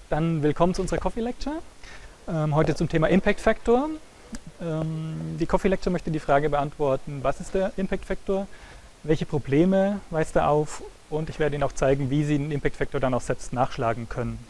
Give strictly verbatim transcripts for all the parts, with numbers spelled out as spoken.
Dann willkommen zu unserer Coffee Lecture. Ähm, heute zum Thema Impact Factor. Ähm, die Coffee Lecture möchte die Frage beantworten, was ist der Impact Factor, welche Probleme weist er auf und ich werde Ihnen auch zeigen, wie Sie den Impact Factor dann auch selbst nachschlagen können.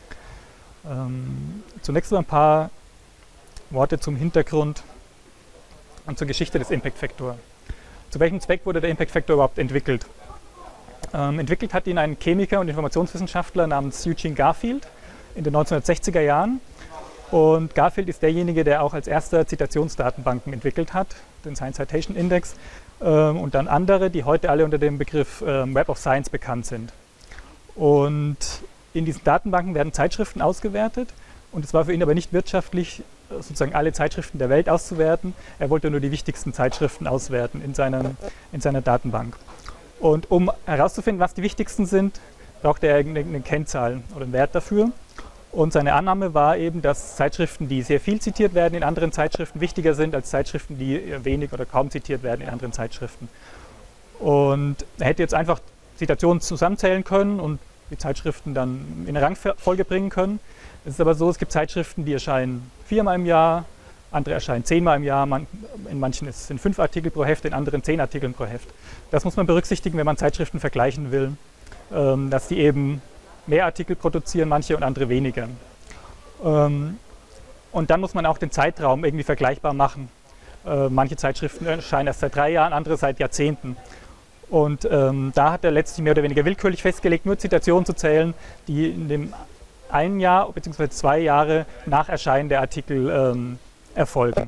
Ähm, zunächst mal ein paar Worte zum Hintergrund und zur Geschichte des Impact Factor. Zu welchem Zweck wurde der Impact Factor überhaupt entwickelt? Ähm, entwickelt hat ihn ein Chemiker und Informationswissenschaftler namens Eugene Garfield in den neunzehnhundertsechziger Jahren. Und Garfield ist derjenige, der auch als erster Zitationsdatenbanken entwickelt hat, den Science Citation Index, ähm, und dann andere, die heute alle unter dem Begriff ähm, Web of Science bekannt sind. Und in diesen Datenbanken werden Zeitschriften ausgewertet und es war für ihn aber nicht wirtschaftlich, sozusagen alle Zeitschriften der Welt auszuwerten. Er wollte nur die wichtigsten Zeitschriften auswerten in, seinem, in seiner Datenbank. Und um herauszufinden, was die wichtigsten sind, brauchte er eine, eine Kennzahl oder einen Wert dafür. Und seine Annahme war eben, dass Zeitschriften, die sehr viel zitiert werden in anderen Zeitschriften, wichtiger sind als Zeitschriften, die wenig oder kaum zitiert werden in anderen Zeitschriften. Und er hätte jetzt einfach Zitationen zusammenzählen können und die Zeitschriften dann in eine Rangfolge bringen können. Es ist aber so, es gibt Zeitschriften, die erscheinen viermal im Jahr, andere erscheinen zehnmal im Jahr, man, in manchen sind fünf Artikel pro Heft, in anderen zehn Artikeln pro Heft. Das muss man berücksichtigen, wenn man Zeitschriften vergleichen will, ähm, dass die eben mehr Artikel produzieren, manche und andere weniger. Ähm, und dann muss man auch den Zeitraum irgendwie vergleichbar machen. Äh, manche Zeitschriften erscheinen erst seit drei Jahren, andere seit Jahrzehnten. Und ähm, da hat er letztlich mehr oder weniger willkürlich festgelegt, nur Zitationen zu zählen, die in dem ein Jahr bzw. zwei Jahre nach Erscheinen der Artikel ähm, erfolgen.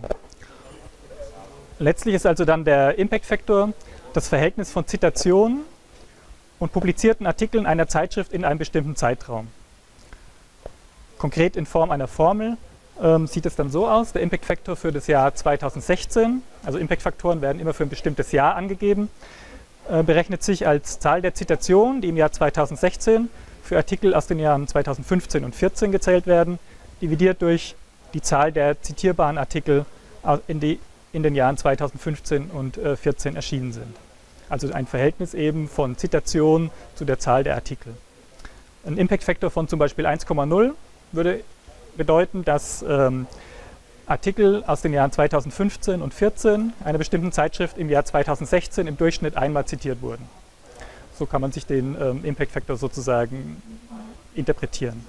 Letztlich ist also dann der Impact Factor das Verhältnis von Zitationen und publizierten Artikeln einer Zeitschrift in einem bestimmten Zeitraum. Konkret in Form einer Formel ähm, sieht es dann so aus, der Impact Factor für das Jahr zweitausendsechzehn, also Impact Faktoren werden immer für ein bestimmtes Jahr angegeben, äh, berechnet sich als Zahl der Zitationen, die im Jahr zweitausendsechzehn für Artikel aus den Jahren zweitausendfünfzehn und zweitausendvierzehn gezählt werden, dividiert durch die Zahl der zitierbaren Artikel in, die, in den Jahren zweitausendfünfzehn und zweitausendvierzehn erschienen sind. Also ein Verhältnis eben von Zitationen zu der Zahl der Artikel. Ein Impact Factor von zum Beispiel eins Komma null würde bedeuten, dass ähm, Artikel aus den Jahren zweitausendfünfzehn und zweitausendvierzehn einer bestimmten Zeitschrift im Jahr zweitausendsechzehn im Durchschnitt einmal zitiert wurden. So kann man sich den ähm, Impact Factor sozusagen interpretieren.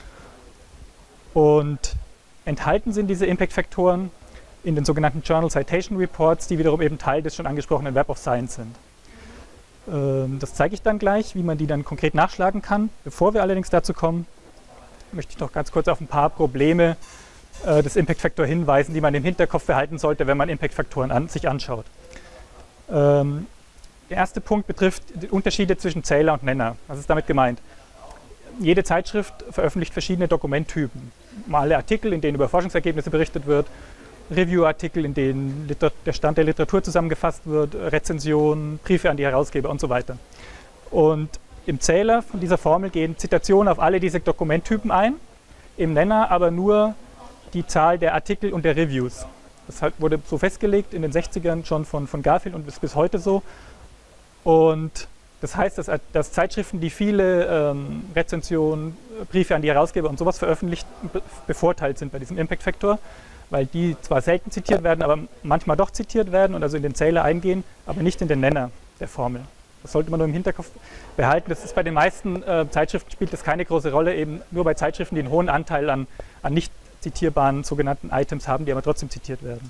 Und enthalten sind diese Impact-Faktoren in den sogenannten Journal Citation Reports, die wiederum eben Teil des schon angesprochenen Web of Science sind. Ähm, das zeige ich dann gleich, wie man die dann konkret nachschlagen kann. Bevor wir allerdings dazu kommen, möchte ich noch ganz kurz auf ein paar Probleme äh, des Impact-Faktor hinweisen, die man im Hinterkopf behalten sollte, wenn man Impact-Faktoren an, sich anschaut. Ähm, der erste Punkt betrifft die Unterschiede zwischen Zähler und Nenner. Was ist damit gemeint? Jede Zeitschrift veröffentlicht verschiedene Dokumenttypen. Normale Artikel, in denen über Forschungsergebnisse berichtet wird, Review-Artikel, in denen der Stand der Literatur zusammengefasst wird, Rezensionen, Briefe an die Herausgeber und so weiter. Und im Zähler von dieser Formel gehen Zitationen auf alle diese Dokumenttypen ein, im Nenner aber nur die Zahl der Artikel und der Reviews. Das wurde so festgelegt in den sechzigern schon von, von Garfield und ist bis heute so. Und das heißt, dass, dass Zeitschriften, die viele ähm, Rezensionen, Briefe an die Herausgeber und sowas veröffentlicht, be bevorteilt sind bei diesem Impact Factor, weil die zwar selten zitiert werden, aber manchmal doch zitiert werden und also in den Zähler eingehen, aber nicht in den Nenner der Formel. Das sollte man nur im Hinterkopf behalten. Das ist bei den meisten äh, Zeitschriften spielt das keine große Rolle, eben nur bei Zeitschriften, die einen hohen Anteil an, an nicht zitierbaren sogenannten Items haben, die aber trotzdem zitiert werden.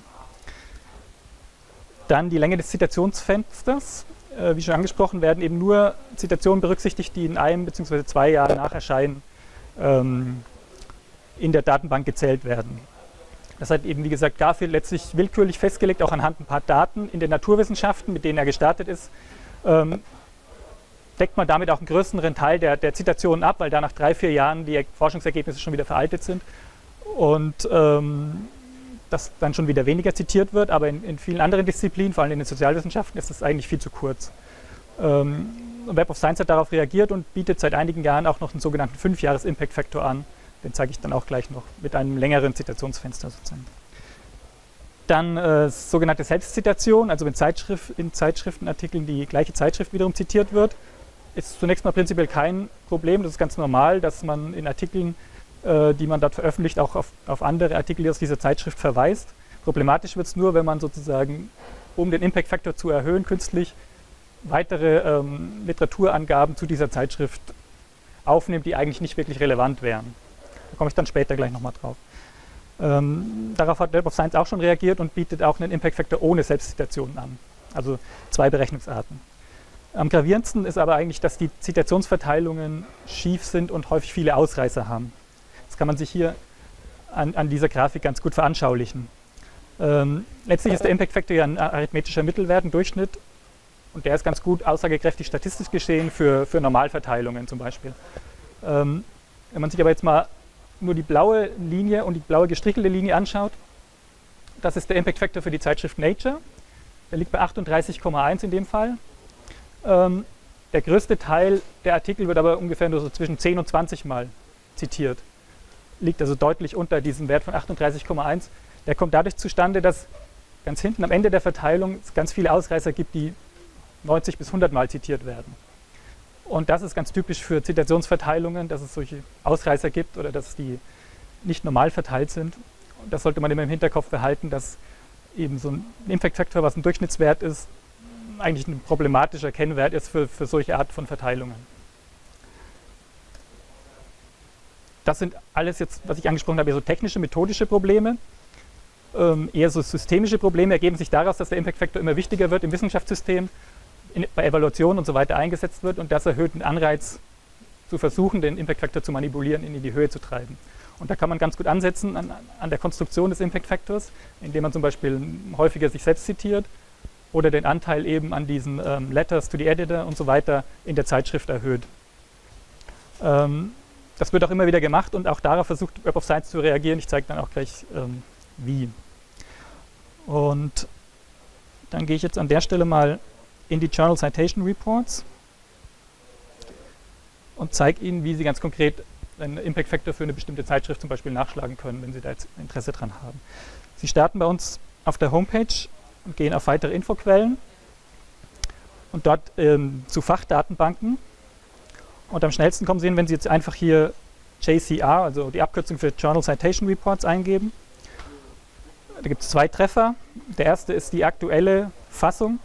Dann die Länge des Zitationsfensters. Wie schon angesprochen, werden eben nur Zitationen berücksichtigt, die in einem bzw. zwei Jahren nach Erscheinen ähm, in der Datenbank gezählt werden. Das hat eben, wie gesagt, Garfield letztlich willkürlich festgelegt, auch anhand ein paar Daten in den Naturwissenschaften, mit denen er gestartet ist, ähm, deckt man damit auch einen größeren Teil der, der Zitationen ab, weil da nach drei, vier Jahren die Forschungsergebnisse schon wieder veraltet sind und ähm, dass dann schon wieder weniger zitiert wird, aber in, in vielen anderen Disziplinen, vor allem in den Sozialwissenschaften, ist das eigentlich viel zu kurz. Ähm, Web of Science hat darauf reagiert und bietet seit einigen Jahren auch noch einen sogenannten fünf-Jahres-Impact-Faktor an. Den zeige ich dann auch gleich noch mit einem längeren Zitationsfenster sozusagen. Dann äh, sogenannte Selbstzitation, also in, Zeitschrift, in Zeitschriftenartikeln die gleiche Zeitschrift wiederum zitiert wird, ist zunächst mal prinzipiell kein Problem. Das ist ganz normal, dass man in Artikeln äh, die man dort veröffentlicht, auch auf, auf andere Artikel, die aus dieser Zeitschrift verweist. Problematisch wird es nur, wenn man sozusagen, um den Impact Factor zu erhöhen, künstlich weitere ähm, Literaturangaben zu dieser Zeitschrift aufnimmt, die eigentlich nicht wirklich relevant wären. Da komme ich dann später gleich nochmal drauf. Ähm, darauf hat Web of Science auch schon reagiert und bietet auch einen Impact Factor ohne Selbstzitationen an. Also zwei Berechnungsarten. Am gravierendsten ist aber eigentlich, dass die Zitationsverteilungen schief sind und häufig viele Ausreißer haben. Das kann man sich hier an, an dieser Grafik ganz gut veranschaulichen. Ähm, letztlich ist der Impact Factor ja ein arithmetischer Mittelwert, ein Durchschnitt, und der ist ganz gut aussagekräftig statistisch geschehen für, für Normalverteilungen zum Beispiel. Ähm, wenn man sich aber jetzt mal nur die blaue Linie und die blaue gestrichelte Linie anschaut, das ist der Impact Factor für die Zeitschrift Nature. Der liegt bei achtunddreißig Komma eins in dem Fall. Ähm, der größte Teil der Artikel wird aber ungefähr nur so zwischen zehn und zwanzig Mal zitiert. Liegt also deutlich unter diesem Wert von achtunddreißig Komma eins. Der kommt dadurch zustande, dass ganz hinten am Ende der Verteilung es ganz viele Ausreißer gibt, die neunzig bis hundert Mal zitiert werden. Und das ist ganz typisch für Zitationsverteilungen, dass es solche Ausreißer gibt oder dass die nicht normal verteilt sind. Und das sollte man immer im Hinterkopf behalten, dass eben so ein Impact Factor, was ein Durchschnittswert ist, eigentlich ein problematischer Kennwert ist für, für solche Art von Verteilungen. Das sind alles jetzt, was ich angesprochen habe, so technische, methodische Probleme. Ähm, eher so systemische Probleme ergeben sich daraus, dass der Impact Factor immer wichtiger wird im Wissenschaftssystem, in, bei Evaluation und so weiter eingesetzt wird, und das erhöht den Anreiz zu versuchen, den Impact Factor zu manipulieren, ihn in die Höhe zu treiben. Und da kann man ganz gut ansetzen an, an der Konstruktion des Impact Factors, indem man zum Beispiel häufiger sich selbst zitiert oder den Anteil eben an diesen ähm, Letters to the Editor und so weiter in der Zeitschrift erhöht. Ähm, das wird auch immer wieder gemacht und auch darauf versucht Web of Science zu reagieren. Ich zeige dann auch gleich ähm, wie. Und dann gehe ich jetzt an der Stelle mal in die Journal Citation Reports und zeige Ihnen, wie Sie ganz konkret einen Impact Factor für eine bestimmte Zeitschrift zum Beispiel nachschlagen können, wenn Sie da jetzt Interesse dran haben. Sie starten bei uns auf der Homepage und gehen auf weitere Infoquellen und dort ähm, zu Fachdatenbanken. Und am schnellsten kommen Sie hin, wenn Sie jetzt einfach hier J C R, also die Abkürzung für Journal Citation Reports, eingeben. Da gibt es zwei Treffer. Der erste ist die aktuelle Fassung.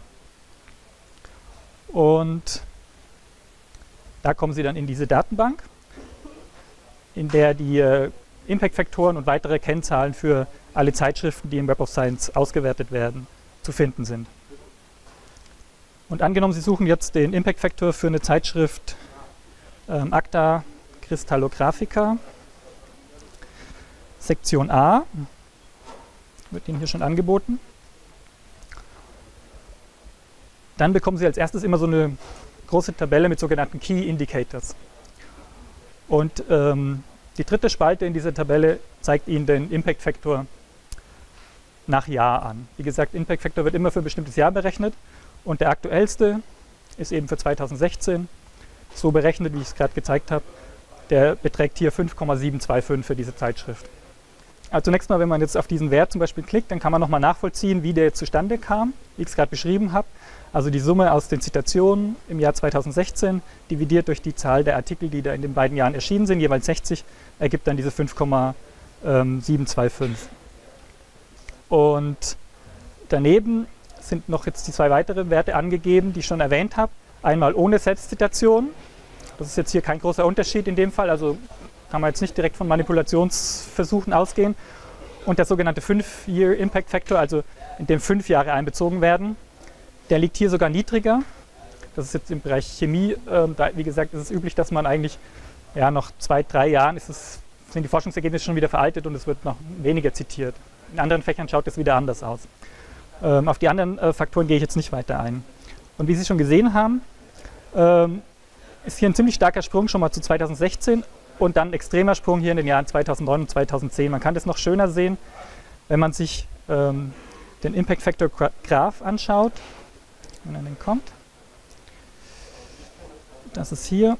Und da kommen Sie dann in diese Datenbank, in der die äh, Impact-Faktoren und weitere Kennzahlen für alle Zeitschriften, die im Web of Science ausgewertet werden, zu finden sind. Und angenommen, Sie suchen jetzt den Impact-Faktor für eine Zeitschrift ähm, Acta Crystallographica, Sektion A, wird Ihnen hier schon angeboten. Dann bekommen Sie als erstes immer so eine große Tabelle mit sogenannten Key Indicators. Und ähm, die dritte Spalte in dieser Tabelle zeigt Ihnen den Impact Factor nach Jahr an. Wie gesagt, Impact Factor wird immer für ein bestimmtes Jahr berechnet und der aktuellste ist eben für zweitausendsechzehn so berechnet, wie ich es gerade gezeigt habe. Der beträgt hier fünf Komma sieben zwei fünf für diese Zeitschrift. Also zunächst mal, wenn man jetzt auf diesen Wert zum Beispiel klickt, dann kann man nochmal nachvollziehen, wie der jetzt zustande kam, wie ich es gerade beschrieben habe. Also die Summe aus den Zitationen im Jahr zweitausendsechzehn dividiert durch die Zahl der Artikel, die da in den beiden Jahren erschienen sind, jeweils sechzig, ergibt dann diese fünf Komma sieben zwei fünf. Und daneben sind noch jetzt die zwei weitere Werte angegeben, die ich schon erwähnt habe. Einmal ohne Selbstzitation. Das ist jetzt hier kein großer Unterschied in dem Fall, also kann man jetzt nicht direkt von Manipulationsversuchen ausgehen. Und der sogenannte Five-Year Impact Factor, also in dem fünf Jahre einbezogen werden, der liegt hier sogar niedriger. Das ist jetzt im Bereich Chemie, äh, da, wie gesagt, ist es üblich, dass man eigentlich ja, nach zwei, drei Jahren ist es, sind die Forschungsergebnisse schon wieder veraltet und es wird noch weniger zitiert. In anderen Fächern schaut es wieder anders aus. Ähm, auf die anderen äh, Faktoren gehe ich jetzt nicht weiter ein. Und wie Sie schon gesehen haben, ähm, ist hier ein ziemlich starker Sprung schon mal zu zweitausendsechzehn und dann ein extremer Sprung hier in den Jahren zweitausendneun und zweitausendzehn. Man kann das noch schöner sehen, wenn man sich ähm, den Impact Factor Graph anschaut, wenn er denn kommt. Das ist hier.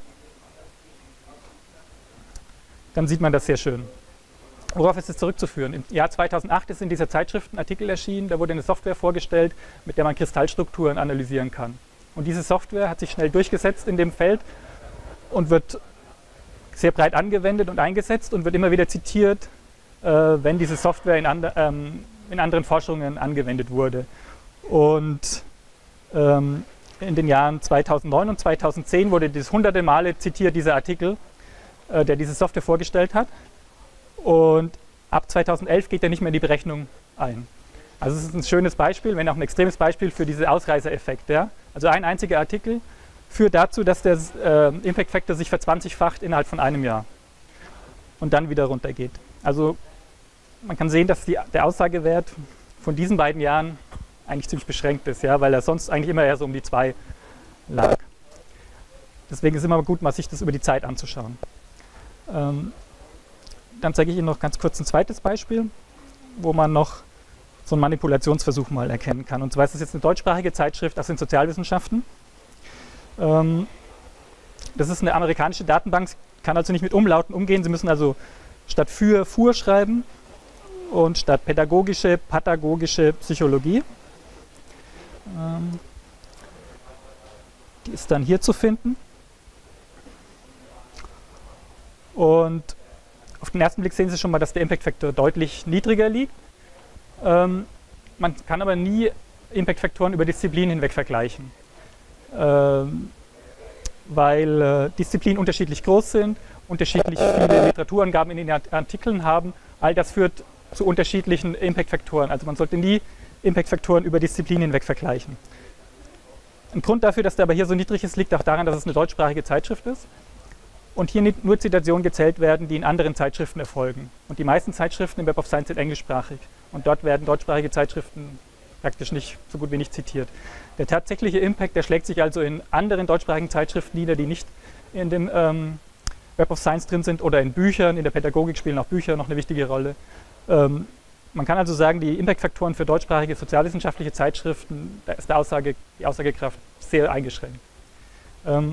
Dann sieht man das sehr schön. Worauf ist es zurückzuführen? Im Jahr zweitausendacht ist in dieser Zeitschrift ein Artikel erschienen, da wurde eine Software vorgestellt, mit der man Kristallstrukturen analysieren kann. Und diese Software hat sich schnell durchgesetzt in dem Feld und wird sehr breit angewendet und eingesetzt und wird immer wieder zitiert, äh, wenn diese Software in, and ähm, in anderen Forschungen angewendet wurde. Und ähm, in den Jahren zweitausendneun und zweitausendzehn wurde das hunderte Male zitiert, dieser Artikel, äh, der diese Software vorgestellt hat. Und ab zweitausendelf geht er nicht mehr in die Berechnung ein. Also es ist ein schönes Beispiel, wenn auch ein extremes Beispiel für diese Ausreißereffekt. Ja? Also ein einziger Artikel führt dazu, dass der äh, Impact Factor sich verzwanzigfacht innerhalb von einem Jahr und dann wieder runtergeht. Also man kann sehen, dass die, der Aussagewert von diesen beiden Jahren eigentlich ziemlich beschränkt ist, ja? Weil er sonst eigentlich immer eher so um die zwei lag. Deswegen ist es immer gut, mal sich das über die Zeit anzuschauen. Ähm, dann zeige ich Ihnen noch ganz kurz ein zweites Beispiel, wo man noch so einen Manipulationsversuch mal erkennen kann. Und zwar ist das jetzt eine deutschsprachige Zeitschrift aus den Sozialwissenschaften. Ähm, das ist eine amerikanische Datenbank, kann also nicht mit Umlauten umgehen. Sie müssen also statt für, Fur schreiben und statt pädagogische, pathologische Psychologie. Ähm, die ist dann hier zu finden. Und auf den ersten Blick sehen Sie schon mal, dass der Impact Factor deutlich niedriger liegt. Ähm, man kann aber nie Impact-Faktoren über Disziplinen hinweg vergleichen, ähm, weil äh, Disziplinen unterschiedlich groß sind, unterschiedlich viele Literaturangaben in den Artikeln haben. All das führt zu unterschiedlichen Impact-Faktoren. Also man sollte nie Impact-Faktoren über Disziplinen hinweg vergleichen. Ein Grund dafür, dass der aber hier so niedrig ist, liegt auch daran, dass es eine deutschsprachige Zeitschrift ist und hier nur Zitationen gezählt werden, die in anderen Zeitschriften erfolgen. Und die meisten Zeitschriften im Web of Science sind englischsprachig. Und dort werden deutschsprachige Zeitschriften praktisch nicht, so gut wie nicht zitiert. Der tatsächliche Impact, der schlägt sich also in anderen deutschsprachigen Zeitschriften nieder, die nicht in dem ähm, Web of Science drin sind oder in Büchern. In der Pädagogik spielen auch Bücher noch eine wichtige Rolle. Ähm, man kann also sagen, die Impact-Faktoren für deutschsprachige sozialwissenschaftliche Zeitschriften, da ist der Aussage, die Aussagekraft sehr eingeschränkt. Ähm,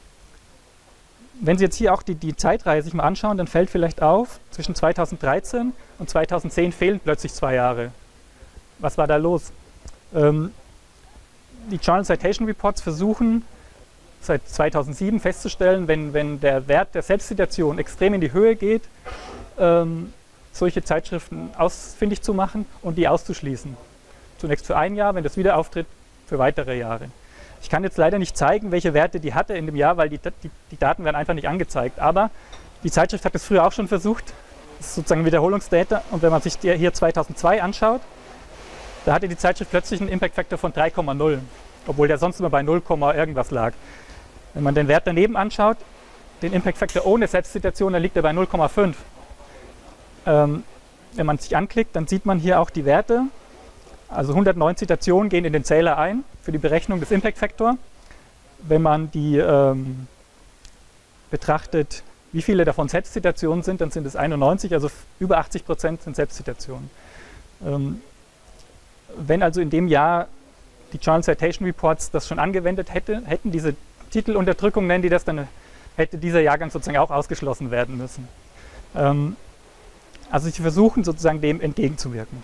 Wenn Sie jetzt hier auch die, die Zeitreihe sich mal anschauen, dann fällt vielleicht auf, zwischen zweitausenddreizehn und zweitausendzehn fehlen plötzlich zwei Jahre. Was war da los? Ähm, die Journal Citation Reports versuchen seit zweitausendsieben festzustellen, wenn, wenn der Wert der Selbstzitation extrem in die Höhe geht, ähm, solche Zeitschriften ausfindig zu machen und die auszuschließen. Zunächst für ein Jahr, wenn das wieder auftritt, für weitere Jahre. Ich kann jetzt leider nicht zeigen, welche Werte die hatte in dem Jahr, weil die, die, die Daten werden einfach nicht angezeigt. Aber die Zeitschrift hat es früher auch schon versucht. Das ist sozusagen Wiederholungsdata. Und wenn man sich die hier zweitausendzwei anschaut, da hatte die Zeitschrift plötzlich einen Impact Factor von drei Komma null, obwohl der sonst immer bei null, irgendwas lag. Wenn man den Wert daneben anschaut, den Impact Factor ohne Selbstzitation, dann liegt er bei null Komma fünf. Ähm, wenn man sich anklickt, dann sieht man hier auch die Werte. Also hundertneun Zitationen gehen in den Zähler ein für die Berechnung des Impact Factor. Wenn man die ähm, betrachtet, wie viele davon Selbstzitationen sind, dann sind es einundneunzig, also über achtzig Prozent sind Selbstzitationen. Ähm, wenn also in dem Jahr die Journal Citation Reports das schon angewendet hätte, hätten diese Titelunterdrückung, nennen die das, dann hätte dieser Jahrgang sozusagen auch ausgeschlossen werden müssen. Ähm, also sie versuchen sozusagen dem entgegenzuwirken.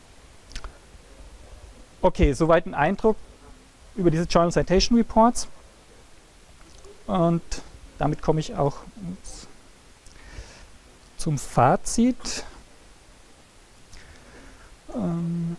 Okay, soweit ein Eindruck über diese Journal Citation Reports. Und damit komme ich auch zum Fazit. Ähm,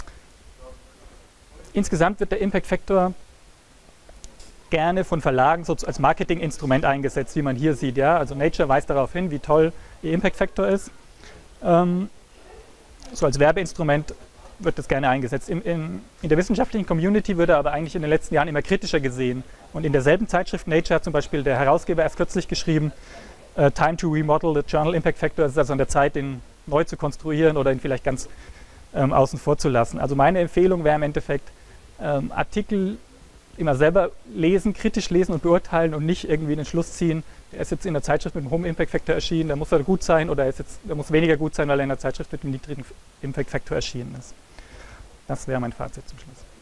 insgesamt wird der Impact Factor gerne von Verlagen so als Marketinginstrument eingesetzt, wie man hier sieht. Ja? Also Nature weist darauf hin, wie toll ihr Impact Factor ist. Ähm, so als Werbeinstrument wird das gerne eingesetzt. In, in, in der wissenschaftlichen Community wird er aber eigentlich in den letzten Jahren immer kritischer gesehen. Und in derselben Zeitschrift Nature hat zum Beispiel der Herausgeber erst kürzlich geschrieben, uh, Time to remodel the Journal Impact Factor. Es ist also an der Zeit, den neu zu konstruieren oder ihn vielleicht ganz ähm, außen vor zu lassen. Also meine Empfehlung wäre im Endeffekt, ähm, Artikel immer selber lesen, kritisch lesen und beurteilen und nicht irgendwie den Schluss ziehen, der ist jetzt in der Zeitschrift mit einem hohen Impact Factor erschienen, der muss er gut sein oder er, ist jetzt, der muss weniger gut sein, weil er in der Zeitschrift mit einem niedrigen Impact Factor erschienen ist. Das wäre mein Fazit zum Schluss.